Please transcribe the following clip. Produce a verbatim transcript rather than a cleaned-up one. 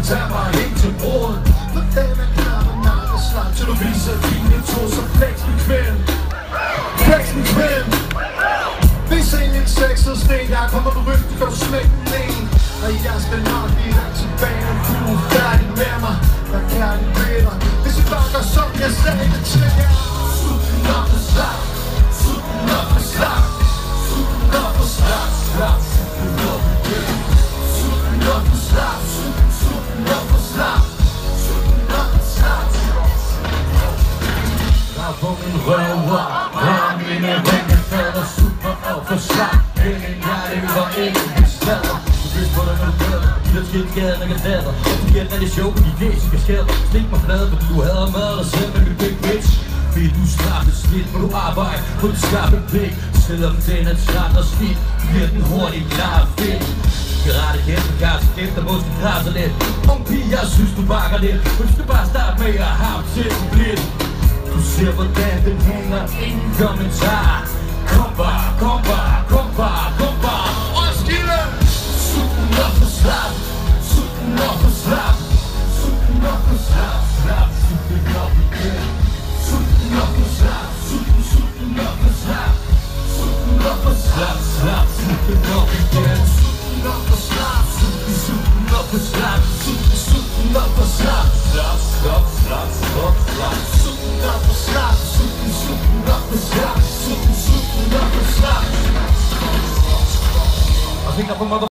Tag mig ind til bordet. Hvordan er knappen nakke slag, til du viser dine to, så flex min kveld. Flex min kveld. Hvis en lille sexet sten, jeg kommer på rygten, kan du smække den en. Og jeg skal nok blive dig tilbage, når du er færdig med mig. Jeg kan det bedre, hvis I bare gør som jeg sagde det til jer. Sutten op og slap, sutten op og slap, sutten op og slap, slap, sutten op igen. Sutten op og slap, sutten, sutten op og slap, sutten op og slap. Der er på min røver, rør mine ringe, falder super op og slap. Ingen jeg lever ikke, vi slader. Du vidste på dig, når du gælder, de der skidt gaden og gadader. Og du giver den af det show, de læsiske skader. Stik mig flade, fordi du hader mad dig selv med min big bitch. Vil du straffe slidt, må du arbejde på den skarpe pik. Selvom den er træt og skidt, bliver den hurtigt klar og fedt. Karate kæft med kaffe, efter måske krasser lidt. Om pige, jeg synes du bakker lidt, men du skal bare starte med at have til den blidt. Du ser hvordan den hænger, ingen kommentar. Kom bare, kom bare, kom bare, kom bare. Roskilde! Sutten op og slap, sutten op og slap, sutten op og slap, slap, sutten op igen. Sutten op og slap, sutten, sutten op og slap, sutten op og slap, slap, sutten op igen. Sutten op og slap, sutten, sutten op og slap, sutten, sutten op og slap, slap, slap, slap, slap, slap, sutten op og slap, sutten, sutten op og slap, sutten, sutten op og slap. I think I'm a mother